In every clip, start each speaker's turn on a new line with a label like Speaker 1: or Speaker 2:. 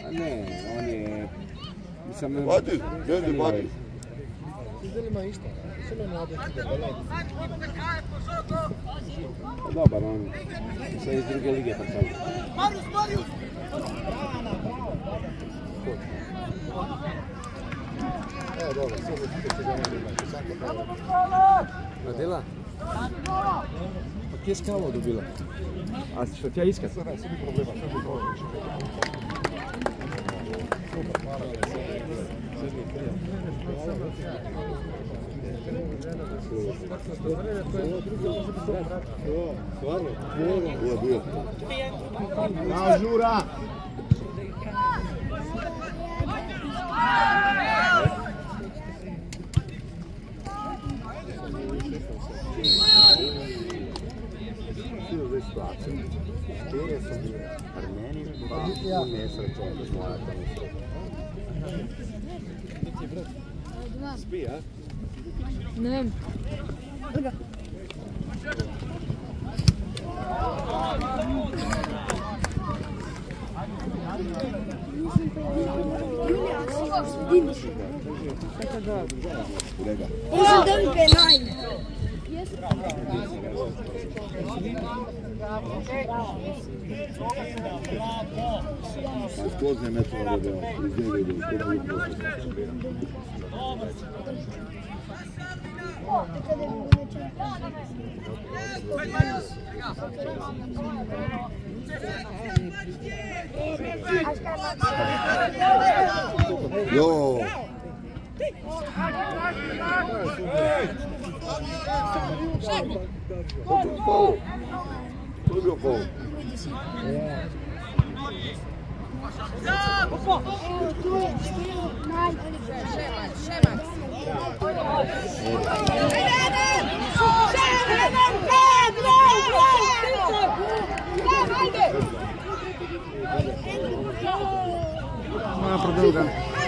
Speaker 1: Ne, on je...
Speaker 2: Bati, gdje bati?
Speaker 3: Izdelima išta, samo mladosti da belaj.
Speaker 1: Dobar, on sve iz druge lige tako.
Speaker 4: Marius!
Speaker 3: Evo dobro, sve će se ga imati, svako pravo.
Speaker 1: Adela? Pa kje si kavo dobila? A što ti ja iskat?
Speaker 3: Sve mi problema, sve mi problema. Super, hvala.
Speaker 2: Stvarno? Ovo je bio.
Speaker 3: Bravo, Žura!
Speaker 1: Štire su Armeni, pa nesreće da smo ovako Spi, a?
Speaker 5: Ne.
Speaker 6: Isn't them benign?
Speaker 2: Skozne metro da bio, iz njega idu, Jo! To je bio pol.
Speaker 1: Moja produga.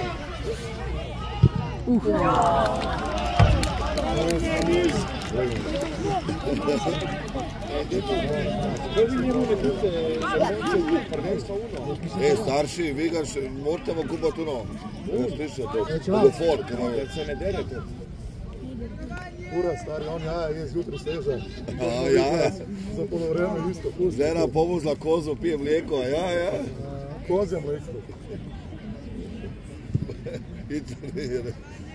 Speaker 2: Starši, Vigaš, morate vam kupati ono. Slično to. Telefon, kada se ne dere to.
Speaker 3: Ura, stari, on jaja je jutro steža.
Speaker 2: A, jaja.
Speaker 3: Za polovreme isto.
Speaker 2: Žena pomuzla kozu, pije mlijeko, a jaja.
Speaker 3: Kozja mlijeko.
Speaker 2: I to nije.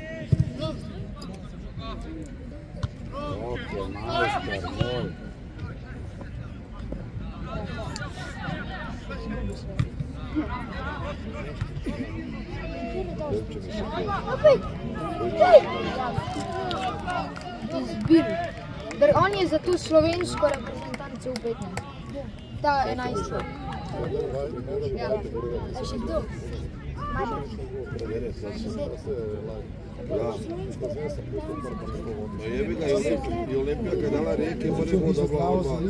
Speaker 1: Ok, majstor, moj.
Speaker 5: On je za tu slovensko reprezentanco v 15. Ta 11. Ja. A še kdo?
Speaker 2: No jebi ga, i Olimpija kad dala rijeke, možemo da vlada.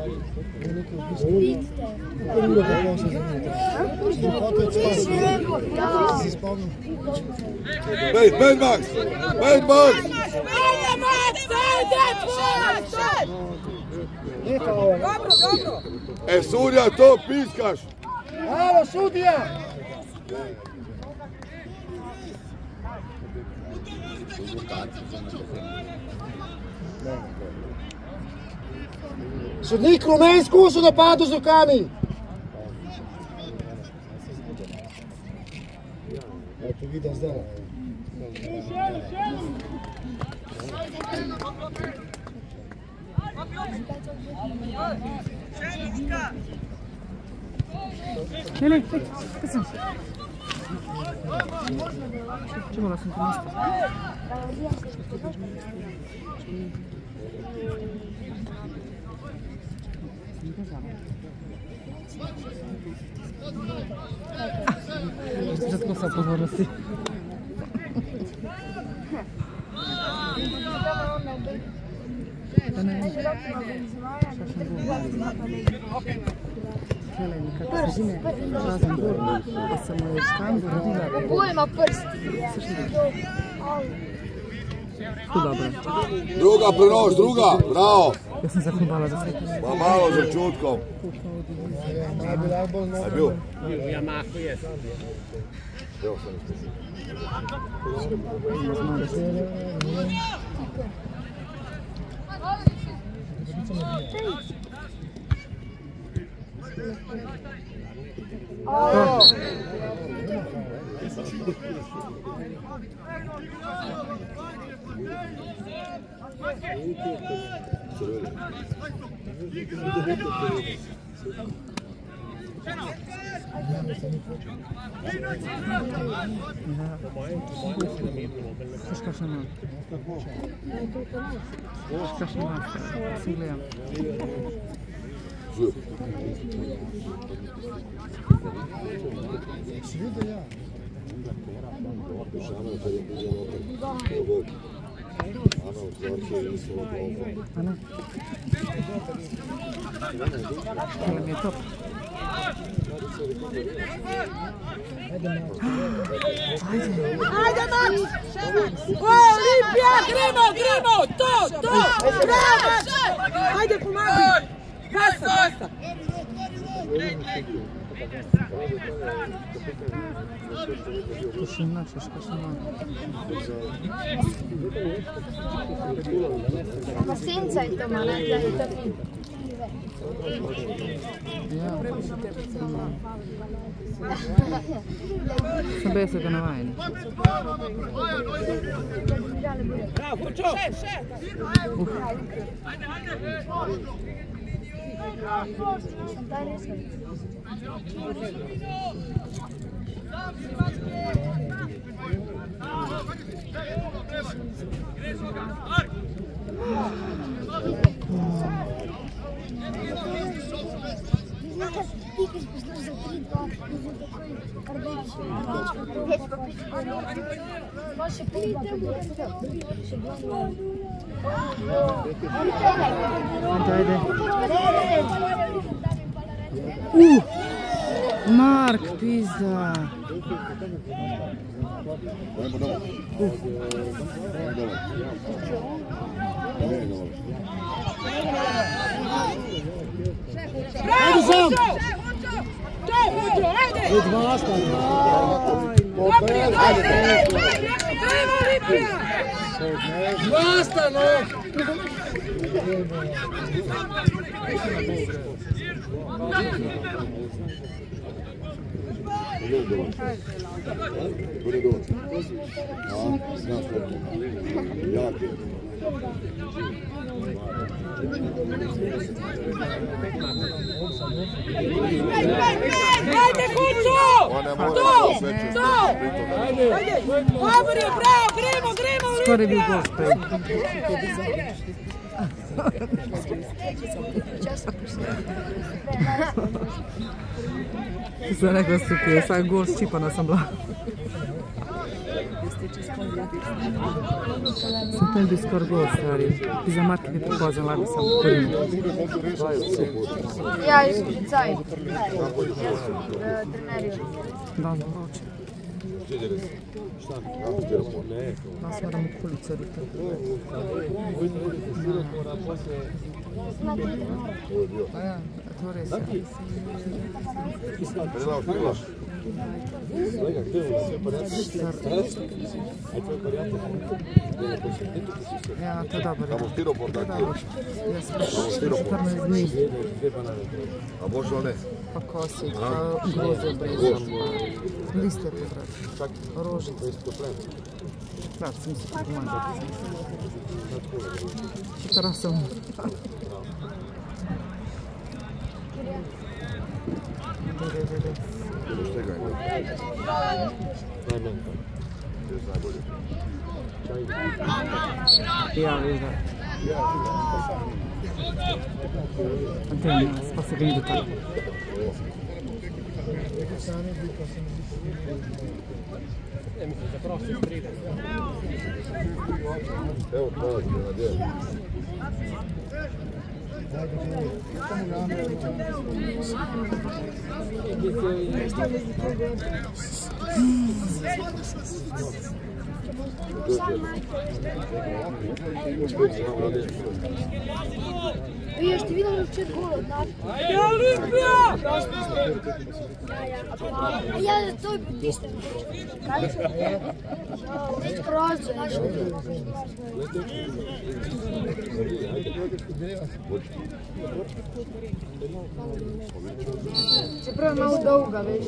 Speaker 2: Bejt, Max! Bejt, Max!
Speaker 4: Dobro!
Speaker 2: E, sudja, to piskaš!
Speaker 3: Bravo, sudija! Sodnik Rumen izkusil napadu z rokami! Eto, vidim zdaj.
Speaker 5: Čele, kaj sem? Čemu da sam to mjesto? Zato sam pozornosti. Kako se zime, razem bor, pa sam mu je škandu rodila.
Speaker 6: Pojma prst.
Speaker 5: To dobro.
Speaker 2: Druga prenoš, druga, bravo!
Speaker 7: Ja sam zaknubala da se...
Speaker 2: Pa malo za čutkom. A bio?
Speaker 3: U Yamahu je.
Speaker 2: Evo sam ispred.
Speaker 7: Ana? Hele mi je top.
Speaker 4: Ajde, Max! O, Olimpija! Gremo! To! Bravo! Ajde, pomagaj! Pasa!
Speaker 7: Košina.
Speaker 5: Ma senza il tomate, dai,
Speaker 7: Sam beso ga navajeni.
Speaker 4: Bravo, počo!
Speaker 7: Mark, pizda.
Speaker 4: Bravo, Hončo! To, Hončo, ajde! Bravo, Olimpija!
Speaker 1: Basta, no!
Speaker 2: Bude doći. Znaš to. Jak je.
Speaker 4: Ajde, Hončo! To! Ajde! Bravo, gremo!
Speaker 7: Skoro je bil gospel. Sam rekla super, sam gol ščipana sam bila. Sam ten bi skoro gol, stvari. I za Marke bi prepoznala, lago sam korinu.
Speaker 5: Ja, iskucaj. Treneriju.
Speaker 7: Da, zbroče. Da, smaram u kulice. Pa ja, to res je. Ja, to je dobro.
Speaker 2: Tamo stiropor tako.
Speaker 7: Jaz pa 14 dni.
Speaker 2: A možda ne?
Speaker 7: Pa kosi, pa groze obrezam, pa liste pozdrav. Rožice. Da, sam se pomagati. Četara sam. Ja, viš da. Antena, pa se vidi tako.
Speaker 2: Evo, pravi, na djelu.
Speaker 5: Вие ще видим в чет гол от нас.
Speaker 4: Ajde, Olimpija!
Speaker 5: Я той потисна. Виж прозор. Čeprav je malo dolga, veš.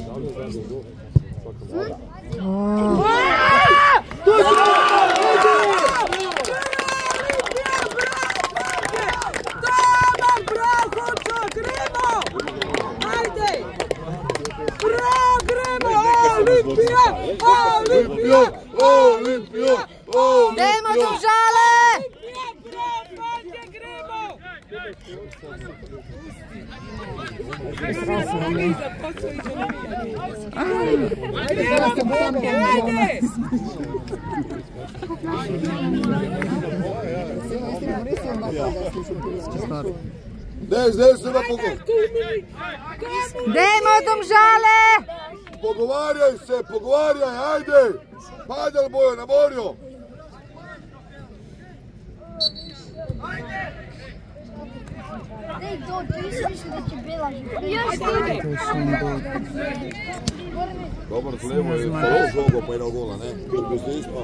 Speaker 2: Olimpija!
Speaker 7: Dajmo Domžale!
Speaker 2: Zdaj se pa
Speaker 7: Dajmo Domžale!
Speaker 2: pogovarjaj se, ajde! Padali bojo na morju!
Speaker 5: Dej, to, ti si misli, da će Bela živjeti.
Speaker 2: Dobar z levo je zelo žogo pa eno gola, ne? Bez desno.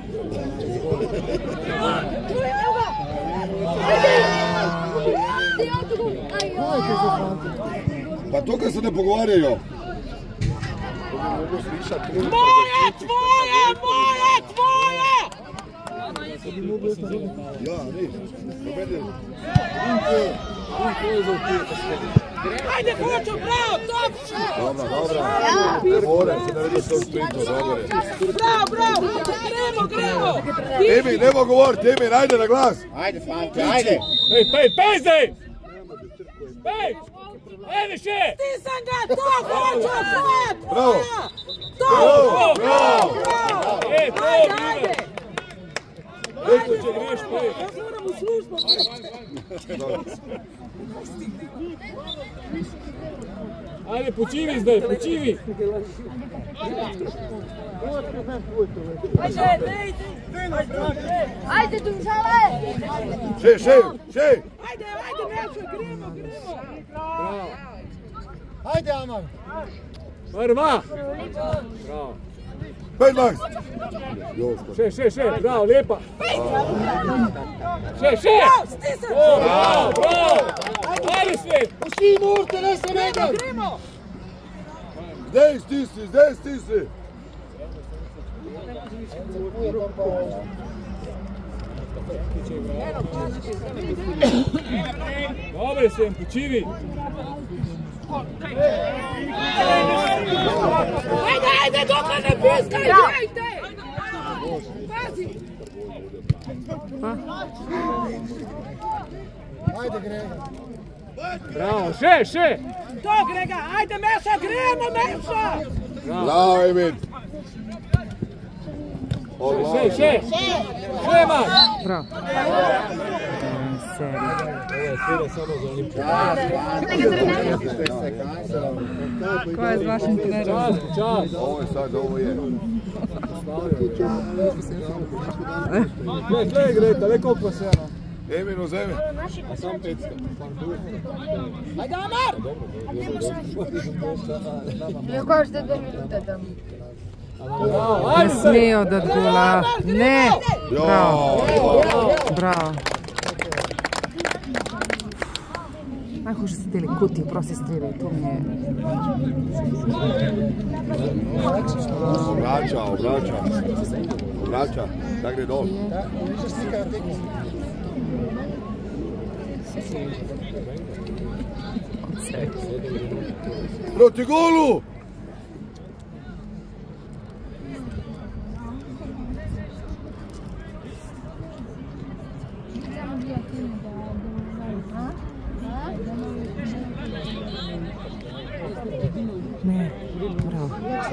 Speaker 2: Pa to, kad se ne pogovarjajo.
Speaker 4: Moje, tvoje!
Speaker 2: Ja, ne.
Speaker 4: Ajde, Kočo, bravo, top!
Speaker 2: Dobra. More se naredi s tom sprintom, dobro je.
Speaker 4: Bravo, gremo!
Speaker 2: Emir, nemo govoriti, Emir, ajde na glas.
Speaker 3: Ajde, fanti, ajde!
Speaker 8: Pej zdaj! Pej! Ajde še!
Speaker 4: Stisam ga, to, Kočo, tvoje!
Speaker 2: Bravo!
Speaker 8: Bravo!
Speaker 4: Ajde!
Speaker 8: Eto če greš, pej!
Speaker 4: Ja moram u službu.
Speaker 8: Ajde, počivi zdaj, počivi!
Speaker 5: Ajde, Domžale!
Speaker 2: Še!
Speaker 4: Ajde, Melčo, gremo!
Speaker 3: Ajde, Amar!
Speaker 8: Prva! Bravo!
Speaker 2: 15!
Speaker 8: Še, bravo, lepa! Še!
Speaker 4: Stisam!
Speaker 8: Bravo! Ajde svet!
Speaker 3: Vsi morate, ne se medem!
Speaker 4: Gremo!
Speaker 2: Zdaj stisni!
Speaker 8: Dobre sem, počivi!
Speaker 4: Ajde, dokle ne piskaj, dajte! Pazi!
Speaker 3: Ajde, Grega!
Speaker 8: Bravo, še!
Speaker 4: To, Grega, ajde, Melša, gremo, Melša!
Speaker 2: Bravo, Emir!
Speaker 8: Še, Maš!
Speaker 7: Bravo. Serija. Kaj je z vašim trenerom?
Speaker 8: Čas!
Speaker 2: Ovo je.
Speaker 8: Glej, Greta, le koliko se eno.
Speaker 2: Emir, uzemi.
Speaker 8: A sam 500.
Speaker 4: Ajde, Amar!
Speaker 5: Kako ste 2 minute tam?
Speaker 7: Ne smejo dati gola. Ne! Bravo. Najhujše so tele koti, prosti strele, to mi je...
Speaker 2: Obrača, da gre dol. Proti golu!
Speaker 7: Ne, bravo.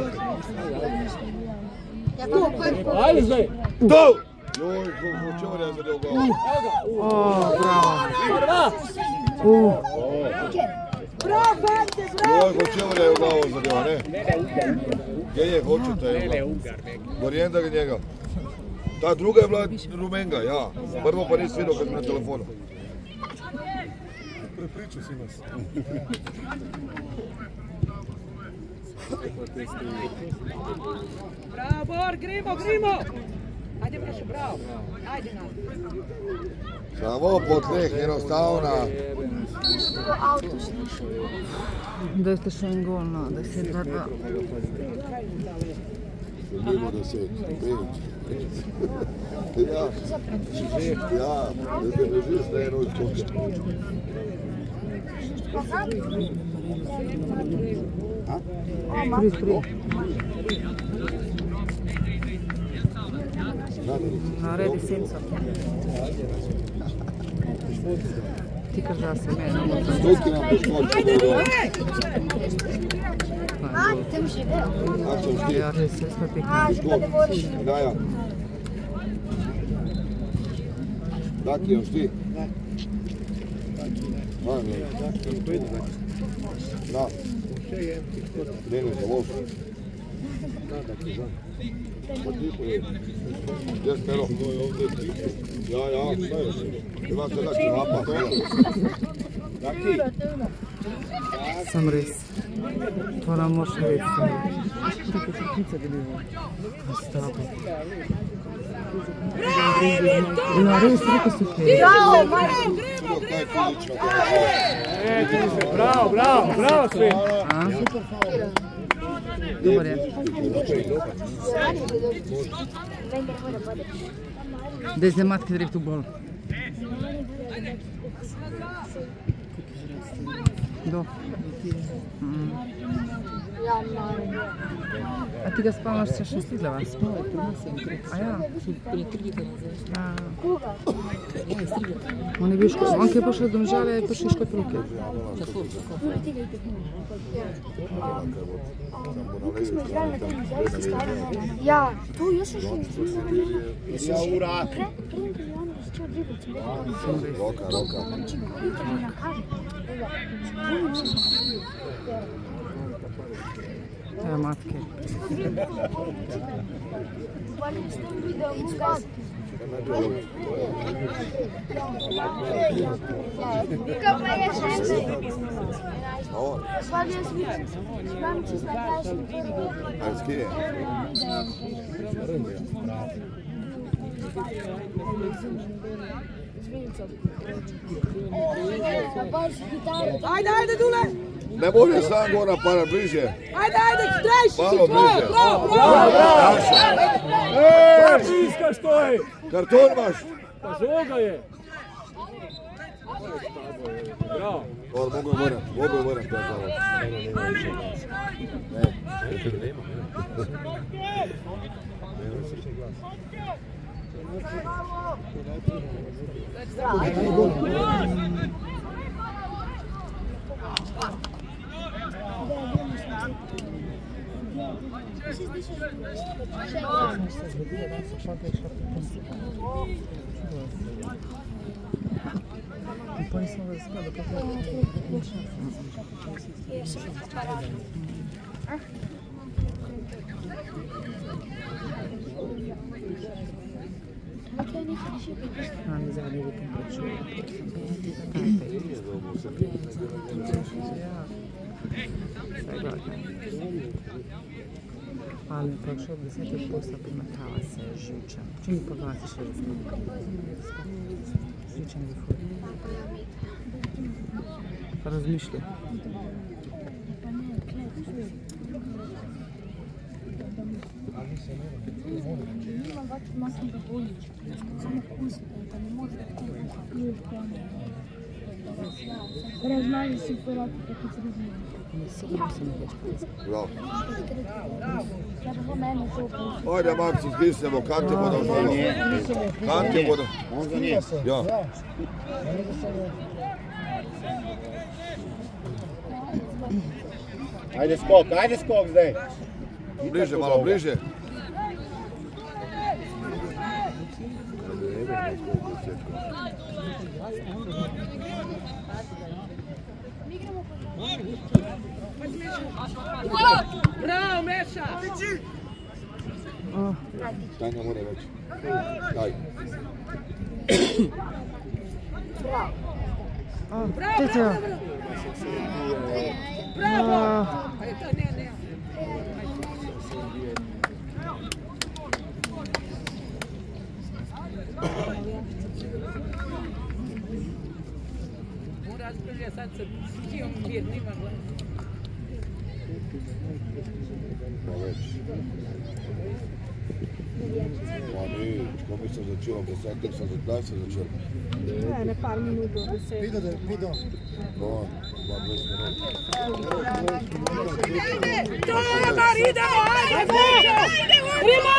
Speaker 8: Ajde zdaj!
Speaker 2: To! Joj, Hočevarja je zadel gol.
Speaker 7: Bravo.
Speaker 4: Bravo, fante, bravo!
Speaker 2: Joj, Hočevarja je u glavu zadel, ne? Gdje je, hoćete? Gorijen da ga njega. Ta druga je bila rumenga, ja. Prvo pa nisi vidio kad sam na telefonu.
Speaker 3: Prepričao si nas.
Speaker 4: Bravo, Bor, gremo! Ajde, Brašo, bravo. Ajde nam.
Speaker 2: Samo po tleh, enostavna.
Speaker 7: Da ste še en gol, no, 10-2-2.
Speaker 2: Želimo 10, 5. Ja, da te držiš na eno izkoke.
Speaker 7: Naredi senco. Ti kar da se meni.
Speaker 2: Stoki nam poškoči.
Speaker 5: Ajde, tem živel.
Speaker 2: Akšen šti.
Speaker 7: Ja, res se smo pikali.
Speaker 5: Ajde, pa ne voliš.
Speaker 2: Daja. Daki, on šti. Da. Denis, za loš. Gdje Stero? Ja, šta još? Ima se da čevapa. Daki.
Speaker 7: Sam res. To nam može reći. Preko črpice bili ovo. Stavo. Ja, res, reko si te.
Speaker 8: Bravo sve.
Speaker 7: Dobar je. Daj zdaj matke direkt v gol. Do. A ti ga spavaš še 6 glava? A ja? On je bil škod, on ki je prišel do Domžale, je prišel škod ruke.
Speaker 5: Ja, tu još još
Speaker 2: Ja, ura.
Speaker 5: Roka.
Speaker 7: Evo matke.
Speaker 4: Ajde, Dule!
Speaker 2: Ne može sam gora para bliže.
Speaker 4: Ajde, strajši!
Speaker 2: Malo bliže.
Speaker 4: Bravo!
Speaker 8: Iskaš to je!
Speaker 2: Karton imaš.
Speaker 8: Pa žoga je! Bravo!
Speaker 2: Mogu je moram to zavod.
Speaker 7: Ali prošao 10 posla primatala se živčan. Čini pogledati što je živčan vihod. Pa razmišlja.
Speaker 5: Raznali si porati kako se razmišlja.
Speaker 2: Bravo.
Speaker 5: Ja pa mene to
Speaker 2: Ajde, Maxi, stisnemo, kante bodo zelo. Kante bodo.
Speaker 3: Možda nije.
Speaker 2: Ja.
Speaker 3: Ajde skok zdaj.
Speaker 2: Bliže, malo bliže.
Speaker 4: Bravo, Meša!
Speaker 2: Daj ne mora reći. Daj.
Speaker 7: Tito.
Speaker 4: Bravo! Ne. On raspravlja sad sa tim vjernima.
Speaker 2: Pa već. Pa nič, ko mislim za čilom, da sad tek sam za taj se začel.
Speaker 6: Ne par minuto.
Speaker 3: Vidio.
Speaker 2: No, 20 minuta.
Speaker 4: Dobar, idemo, ajde! Primo!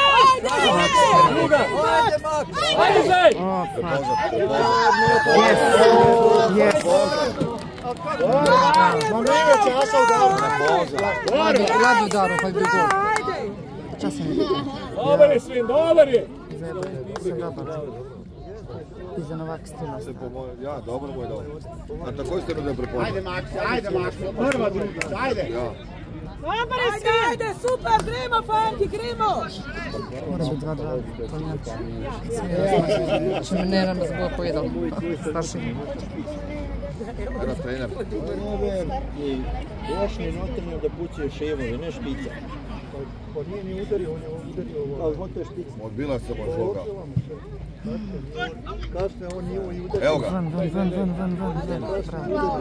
Speaker 8: Ajde, Zej!
Speaker 7: Lado udaro, pa je bil gol. Časem je bilo.
Speaker 8: Dobar je svim, dobar je!
Speaker 7: Se dobar. Pizza Novak strela.
Speaker 2: Ja, dobro mu je dobro. A takoj ste me da prepoznali.
Speaker 3: Ajde, Max. Prva, druga, ajde.
Speaker 2: Ja.
Speaker 4: Dobar je svi! Ajde, super, gremo, fanti, gremo!
Speaker 7: Mora biti 2-2, to inače. Če me ne nam zbog pojedal. Starši.
Speaker 2: Era trener.
Speaker 9: Došli notrnjo da pućaju ševovi, ne špica.
Speaker 3: Pa nije ni udario, on je udario
Speaker 9: Ali hoće špica.
Speaker 2: Odbila se od svoga.
Speaker 3: Kasne, on nije i udario.
Speaker 2: Evo ga.
Speaker 7: Van. Bravo.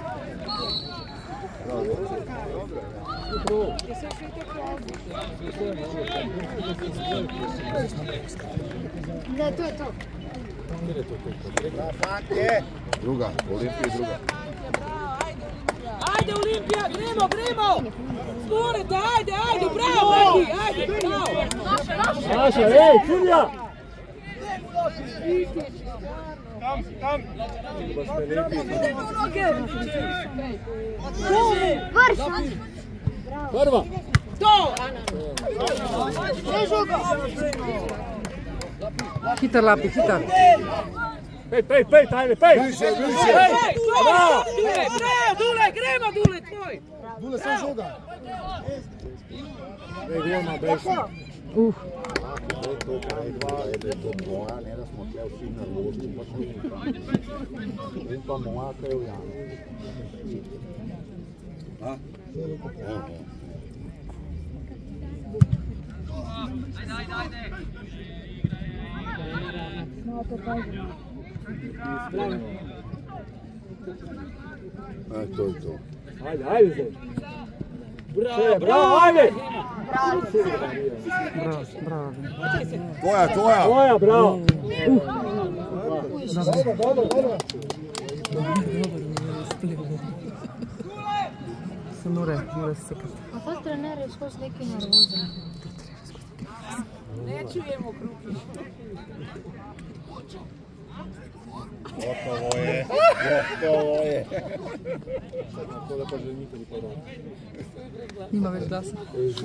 Speaker 5: Da, to je to.
Speaker 2: Druga, Olimpija druga.
Speaker 4: Ajde, Olimpija, gremo! Stvorite, ajde, bravo, Neki, ajde, bravo!
Speaker 8: Naša, ej, Čudja! Prva!
Speaker 4: To!
Speaker 7: Hitar Lapi, hitar.
Speaker 8: Pet, ajde, pet!
Speaker 2: Više!
Speaker 4: Bravo! Dule, gremo, Dule, tvoj!
Speaker 3: Dule, sam žoga.
Speaker 9: Ne da smo tle vsi na ložku, pa smo in pa moaka je v jamu.
Speaker 2: A? To je to.
Speaker 8: Ajde, Zej! Bravo, ajde!
Speaker 7: Bravo.
Speaker 2: Tvoja!
Speaker 8: Tvoja, bravo!
Speaker 3: Dobro.
Speaker 7: Se mora sekati.
Speaker 5: A ta trener je skozi neki nervozen.
Speaker 4: Ne čujemo krupi.
Speaker 2: Gotovo je.
Speaker 7: Nima več glasa.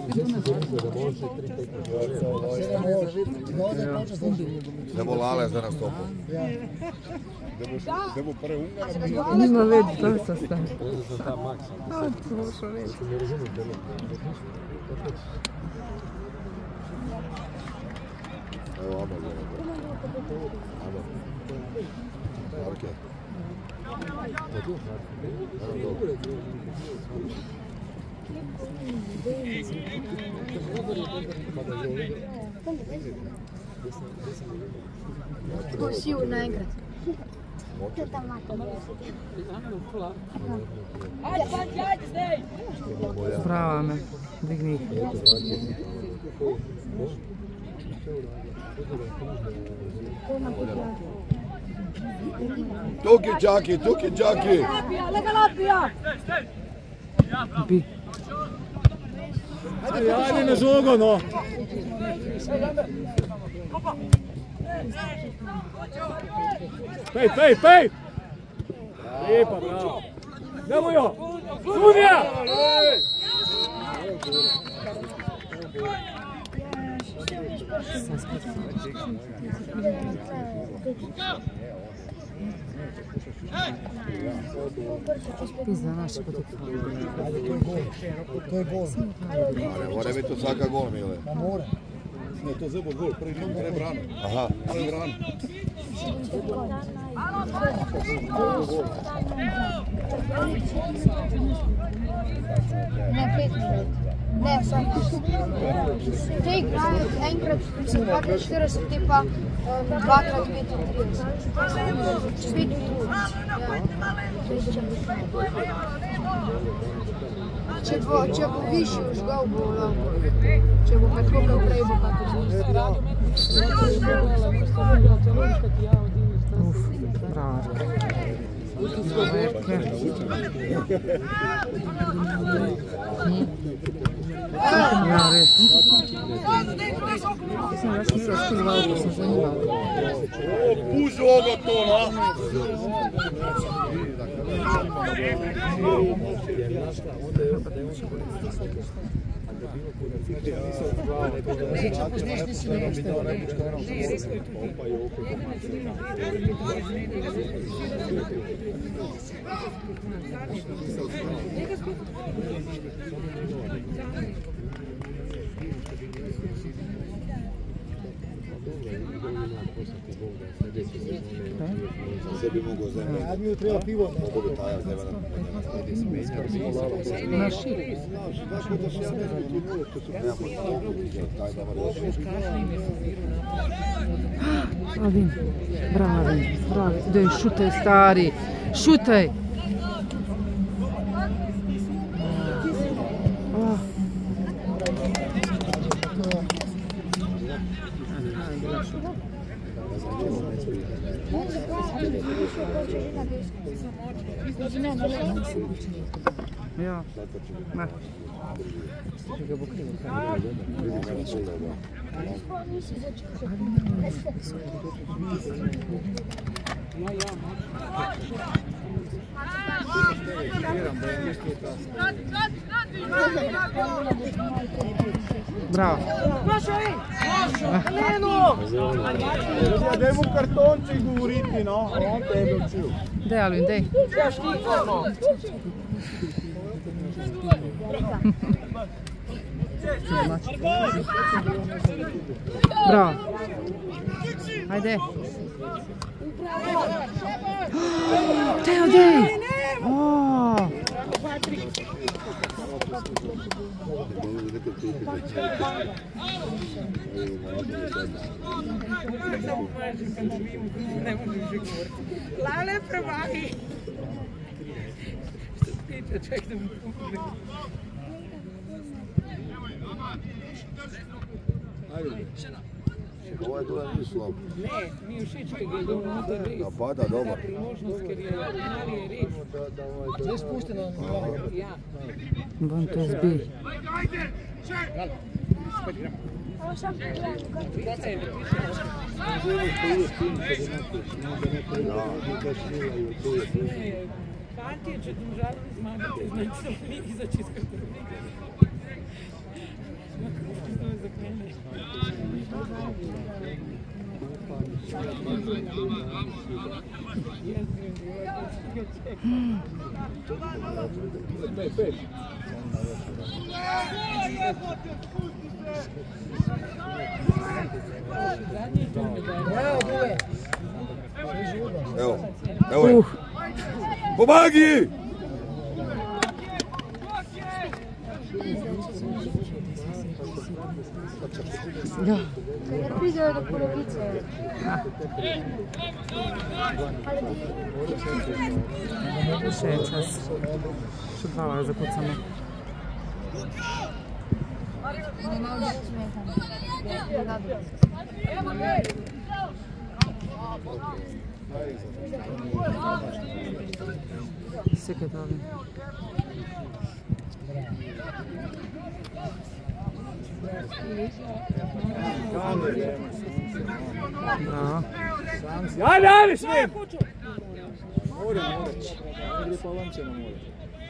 Speaker 2: Ne bo Lale za nastopu.
Speaker 7: Nima več glasa stan.
Speaker 2: Evo, Amor je Amor. Marke.
Speaker 5: Tako siv naenkrat. To je ta maka.
Speaker 4: Ajde, zdaj!
Speaker 7: Bravo, me. Digni.
Speaker 2: Tuki, Đaki!
Speaker 4: Lega Lapija!
Speaker 7: Bi.
Speaker 8: Ajde na žogo, no! Pej! Lijepa, bravo! Nemo jo! Sudija!
Speaker 7: Pizda naša kod
Speaker 3: To je gol.
Speaker 2: Ne mora biti to svaka gol, Mile.
Speaker 3: Pa mora.
Speaker 2: Ne, to zebo gol, prvi brano. Aha. Prvi brano.
Speaker 5: Ne, 5 minut. Ne, samo. Te igrajo enkrat 42, te pa dvakrat 35. Spet utrudiš. Če bo višji užgal, bo lahko. Če bo pa tako kot prej, bo pa tudi.
Speaker 7: Bravo. Ja, res. Mislim, da sem razkrival, ko sem zanimal.
Speaker 2: Puzi ovo to, no! Se bi mogao zemlje.
Speaker 3: Ajde mi treba pivo.
Speaker 2: Mogu bi taja zemlja.
Speaker 7: Na širi. Avin, bravi, bravi. Daj, šutaj, stari, šutaj. Ja, ne. Ga bo krivo. Bravo.
Speaker 8: Daj mu kartonček govoriti, no. On te je učil.
Speaker 7: Daj, Alvin, daj. Bravo. Ajde. Teo, daj.
Speaker 4: Lale premahi. Čekaj da mu pukne.
Speaker 2: Ovo je dole nije slabo.
Speaker 4: Ne, mi všeč, kaj ga je dol unutar res.
Speaker 2: Napada, dobar.
Speaker 4: Ta priložnost, ker je mali je res.
Speaker 3: Zdaj spušteno.
Speaker 4: Ja.
Speaker 7: Bom te zbil.
Speaker 4: Fantje, če Domžale zmagate, znači so v ligi za čisto prvi. To je zaklenje.
Speaker 2: Evo je. Pomagi!
Speaker 7: Ja.
Speaker 5: Ne pridejo do polovice.
Speaker 7: Še je čas. Še 2 ure zakucamo.
Speaker 5: Ne malo da smeham.
Speaker 7: Sekaj dali. Bravo.
Speaker 8: Ajde, ajde, smim!
Speaker 3: More. Gre pa lonče na more.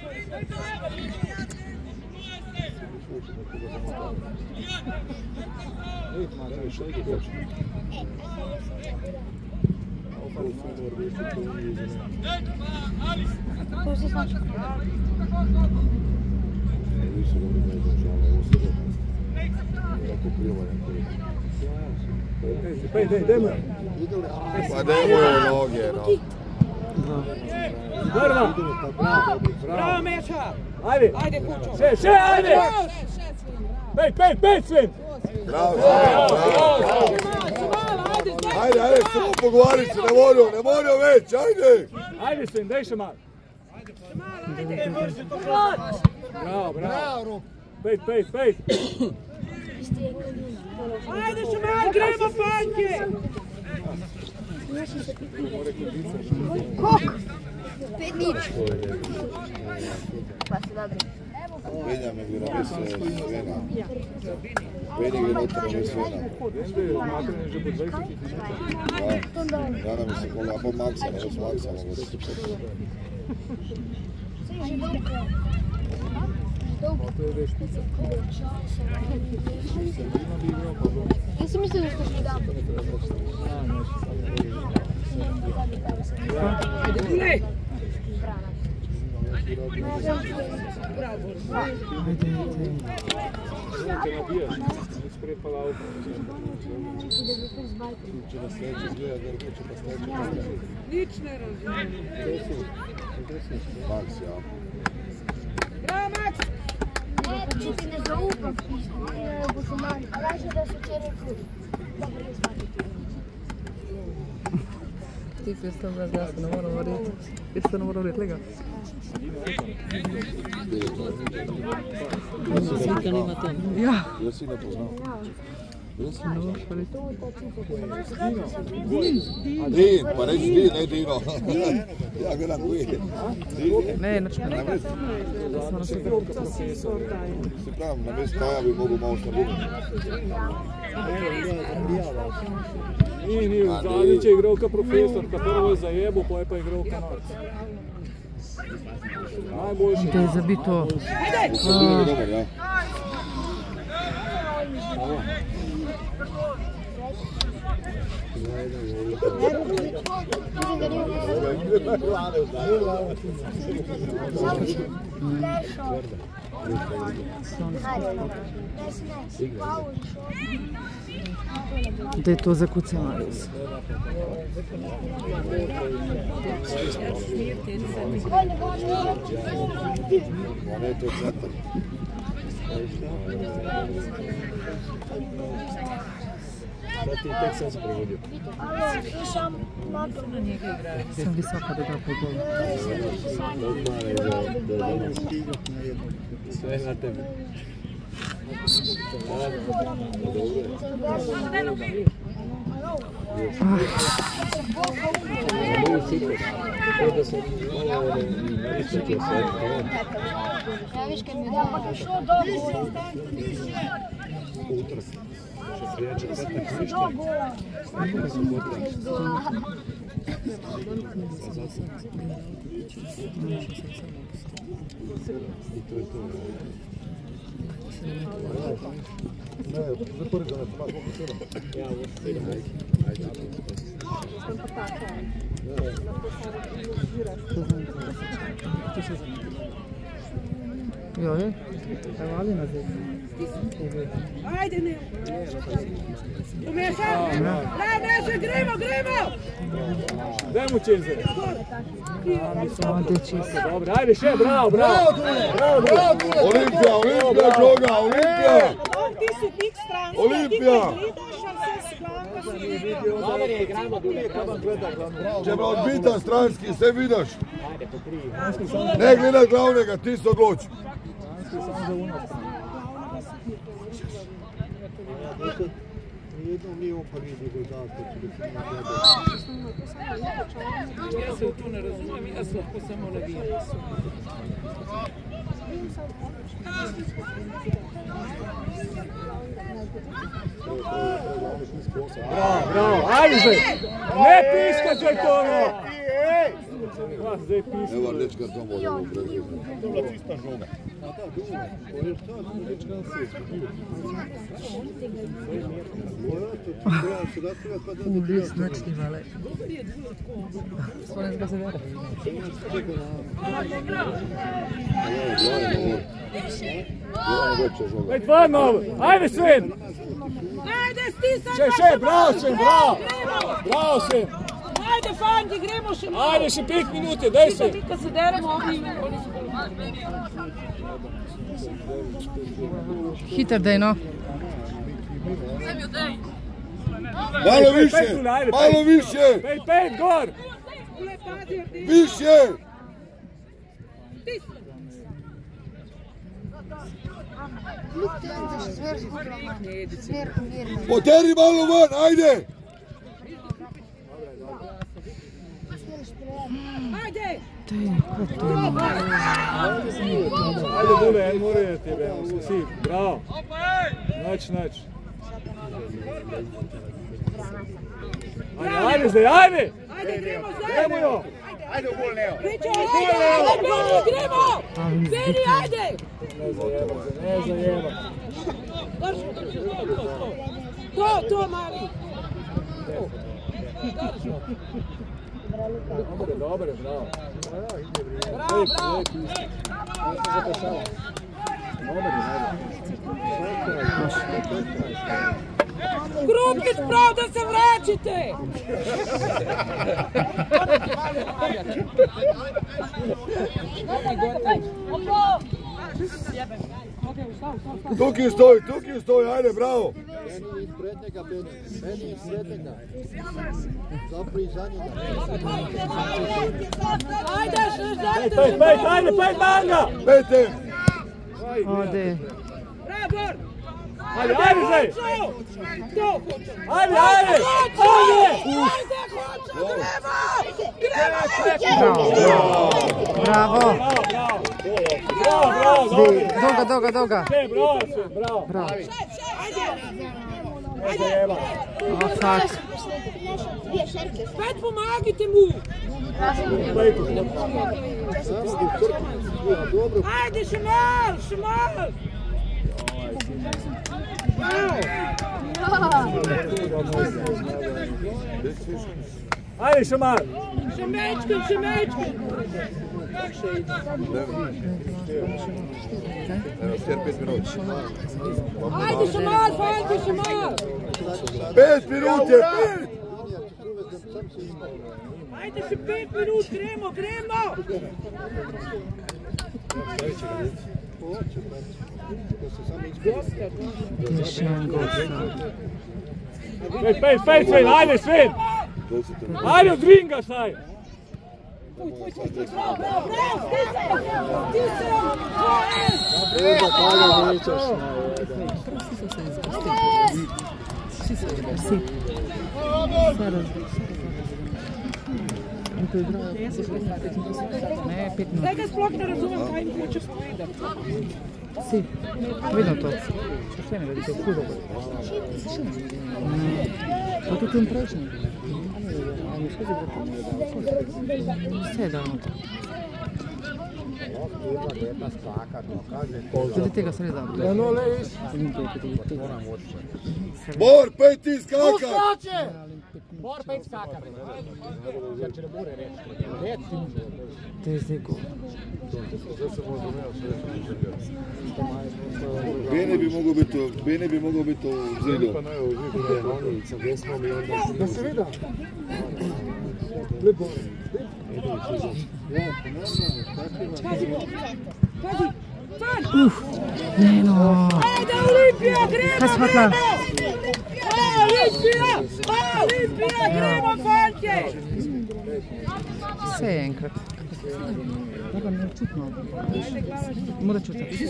Speaker 5: To se znači.
Speaker 2: Pa nemoj noge, no.
Speaker 4: Bravo, Meša!
Speaker 1: Ajde!
Speaker 4: Ajde, Kučo!
Speaker 1: Še, ajde! Pej, svim!
Speaker 2: Bravo, bravo! Ajde, samo pogovarit se, ne morio već, ajde!
Speaker 1: Ajde svim, daj še malo!
Speaker 4: Ajde!
Speaker 1: Bravo! Pej!
Speaker 4: Ajde, Šumal, gremo, fanke!
Speaker 5: Kok? 5-0. Pa se dobro.
Speaker 2: Benjamin igra bez Svena. Beni igra unutra bez Svena. Da mi se koga, pa Maksa, ne bez Maksa.
Speaker 5: Jesi mislio da što dam?
Speaker 4: Gulej! Nič ne razumijem.
Speaker 2: Maks, ja.
Speaker 4: Bravo, Maks!
Speaker 5: Ne, če ti ne zaupam, bo se manj. A lažje da so včeraj kruh. Dobro, ne zbati.
Speaker 7: Ti questo ragazzo non vorrei morire. Questo non vorrei lega. Ja.
Speaker 2: Jaz si ne poznam. Din, pa reći Din, ne Dino. Ja gledam koji je.
Speaker 7: Ne, znači ne.
Speaker 2: Se pravim, na mjestu Kaja bi mogu malo što biti.
Speaker 1: Nije, zadnjič je igral ka profesorka, prvo je zajebu, pa je pa igral ka noč. Najboljši.
Speaker 7: To je zabito.
Speaker 2: Dobar, ja.
Speaker 7: Da je to zakucano res.
Speaker 2: Ne, to je centar.
Speaker 7: Sam visoka da da po golu.
Speaker 1: Sve na tebi.
Speaker 5: Ja, viš kaj mi da.
Speaker 7: Joj, evo ali na zem.
Speaker 4: Ajde, ne. Umeša? Da, Meša, gremo!
Speaker 1: Daj mu Čeze.
Speaker 7: Ode Čeze.
Speaker 1: Dobro, ajde še, bravo.
Speaker 2: Olimpija, Olimpija!
Speaker 4: Ti si big stranski,
Speaker 2: Olimpija!
Speaker 4: ti gledaš, ali se sklanka
Speaker 1: Dobar je, igramo dulje, kaban gleda glavno.
Speaker 2: Če bo odbitan stranski, sve vidiš. Ne gledaj glavnega, ti se odloči.
Speaker 9: Nijednom nije on prvi rezultat, če bi se
Speaker 4: Ja se tu ne razumijem, jaz lahko samo navijam.
Speaker 1: Bravo, ajde zdaj! Ne piskaj, če je to ono! Zdaj piskaj.
Speaker 2: Evo, reč karton vodimo u Brazil.
Speaker 9: To je čista žoga. A da, dobro. To je šta, reč karton se izgubio.
Speaker 7: Uvijek značni vale. Svojem ga se vera.
Speaker 8: Već van malo! Ajde Sven!
Speaker 4: Ajde, stisaj!
Speaker 8: Še, bravo Sven, bravo! Bravo Sven!
Speaker 4: Ajde, fanti, gremo še malo!
Speaker 8: Ajde, še 5 minute, daj se!
Speaker 4: Mi kad se deremo, oni su
Speaker 7: Hiter daj, no.
Speaker 2: Malo više! Malo više!
Speaker 8: 5, gor!
Speaker 2: Više! Poteri malo van, ajde!
Speaker 4: Ajde!
Speaker 8: Ajde Dule, en more na tebe, si, bravo! Nač. Ajde zdaj, ajde!
Speaker 4: Ajde, gremo zajedno!
Speaker 8: Gremo jo!
Speaker 3: Ajde u gol, Neo!
Speaker 4: Priča, ajde, Beni, gremo! Beni, ajde!
Speaker 8: Ne zajeba.
Speaker 4: To, mali!
Speaker 8: Dobre, bravo.
Speaker 4: Bravo! Grupić, prav da se vraćite!
Speaker 2: Tukaj stoj, ajde, bravo!
Speaker 9: Beni ispred njega, Beni ispred njega. Zapri za njega.
Speaker 4: Ajde, zajedno!
Speaker 8: Ajde, 5 manga!
Speaker 2: Pete!
Speaker 7: Ode.
Speaker 4: Bravo!
Speaker 8: Ajde zdaj! Ajde!
Speaker 7: Bravo. Doga.
Speaker 8: Bravo.
Speaker 7: O, fuck.
Speaker 4: Spet pomagajte mu! Ajde, še mal!
Speaker 8: Ajde, še mal!
Speaker 4: Še mečken! Ajde, še mal, fanti, še mal!
Speaker 2: 5 minute, 5!
Speaker 4: Ajde, še 5 minut, gremo!
Speaker 8: Pet, Sven, ajde Sven! Ajde, odringa staj!
Speaker 4: Zdaj ga sploh ne razumem, kaj jim hoče povedati.
Speaker 7: Si, vedno to. Sve ne vedite, hudo. Pa tudi im prejšnji. Vse je davno to. Tudi tega se ne da.
Speaker 2: Bor, pej ti skakaj!
Speaker 3: Bor, pej skakaj. Če ne more reči.
Speaker 7: To je zdaj gol.
Speaker 2: Bene bi mogel biti v zidu.
Speaker 3: Da se vidi.
Speaker 7: Neno.
Speaker 4: Ajde, Olimpija, gremo!
Speaker 7: Kaj smatla?
Speaker 4: Olimpija, gremo, fantje!
Speaker 7: Vse je enkrat. Tako ne čutno. Mora čutati.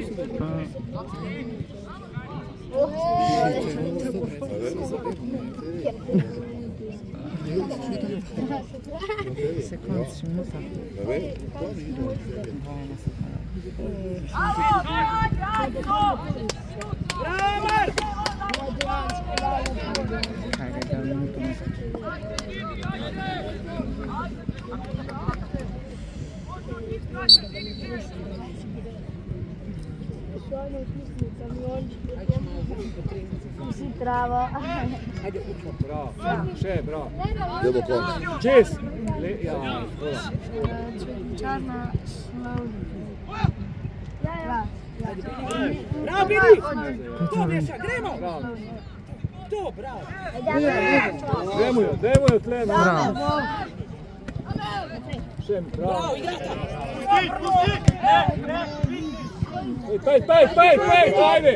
Speaker 7: Sekund, 3 minuta.
Speaker 4: Bravo!
Speaker 7: Kaj ga je minuto nazad.
Speaker 5: Bravo.
Speaker 8: Bravo. Še, bravo.
Speaker 2: Idemo konc.
Speaker 8: Čez. Ja,
Speaker 5: Čarna Slavljica.
Speaker 4: Bravo, Bili! To, Meša, gremo! To, bravo!
Speaker 8: Dajmo jo tle.
Speaker 7: Bravo.
Speaker 8: Še, bravo.
Speaker 4: Bravo, igrata!
Speaker 8: Pej, ajde!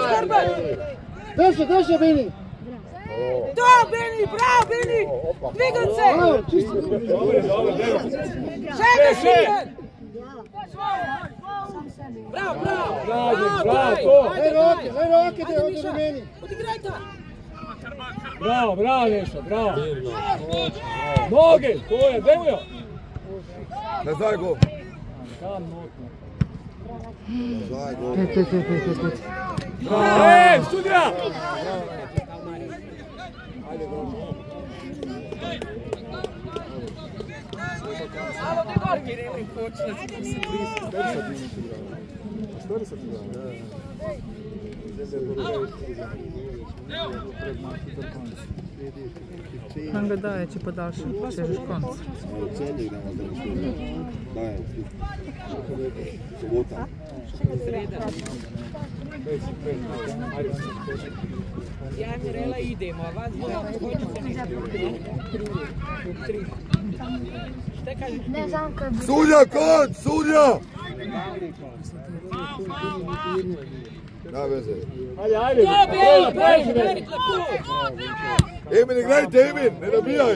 Speaker 3: Deše, Bili!
Speaker 4: To, Bili, bravo, Bili! Dvigam se! Še! Bravo!
Speaker 8: Bravo, to!
Speaker 3: Daj roke, da je od meni!
Speaker 4: Odigraj ta!
Speaker 8: Bravo, Neša, bravo! Noge, to je, dajmo jo!
Speaker 2: Nazaj go.
Speaker 8: Tam notno.
Speaker 2: Nazaj go.
Speaker 7: Pet.
Speaker 8: Bravo! Studija!
Speaker 7: Nam ga daje, če podaljšam, če žeš konc.
Speaker 2: Celje idemo za nešto. Daje. Sobota.
Speaker 4: Ja, Mirela, idemo, a vas hoćete nešto. Šta kažeš?
Speaker 5: Ne znam kaj bi...
Speaker 2: Sudja, konc! Sudja! Na veze.
Speaker 8: Ajde!
Speaker 4: To, Beli, klepu!
Speaker 2: Emin, igrajte, Emin! Ne nabijaj!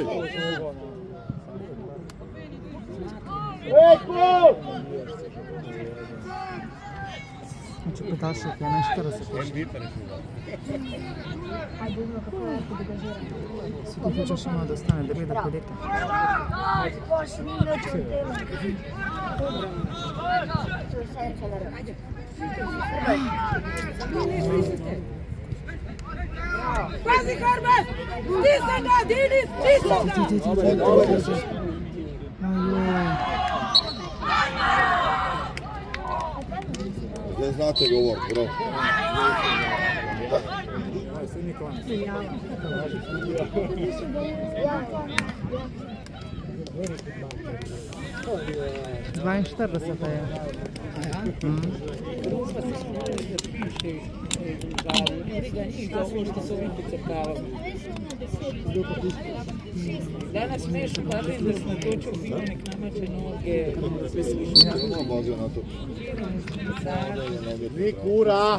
Speaker 7: Če podaljšak je 41. Si ti hočeš malo da ostane, da gleda podjeta.
Speaker 4: Pazi, Horvat! Stisaj ga, Dini, stisaj ga!
Speaker 2: Ne znate govor, bro.
Speaker 7: Dvainštirideset je.
Speaker 4: Danas smiješno Marlin da smo točio fino nek namače noge.
Speaker 2: Imam bazio na to.
Speaker 3: Ni kura!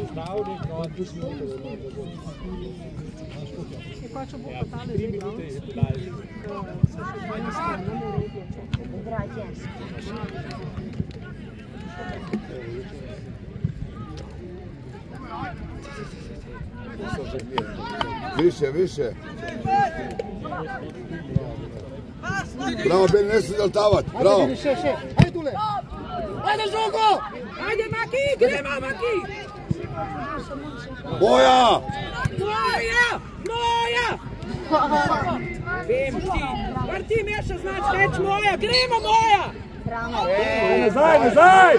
Speaker 2: Više. Bravo, Beli, ne se zaltavat. Bravo.
Speaker 3: Ajde, Dule!
Speaker 4: Ajde, Žugo! Ajde, Maki, gremo, Maki!
Speaker 2: Moja!
Speaker 4: Vem ti, bar ti Meša znači reč moja, gremo moja!
Speaker 8: Nazaj!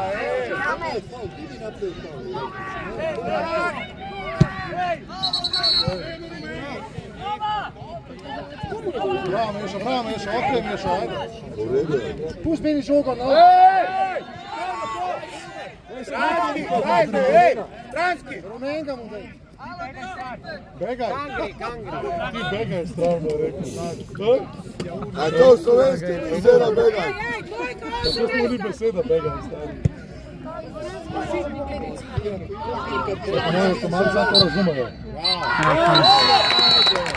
Speaker 3: Bravo, Meša, okej, Meša, ajde. Pusti meni žogo, no. Stranski! Rumenga mu daj. Begaj. Ti begaj stravno, rekao.
Speaker 2: A to slovenski beseda begaj.
Speaker 3: Što smo li beseda begaj, stari? Ne, to malo zato razumejo.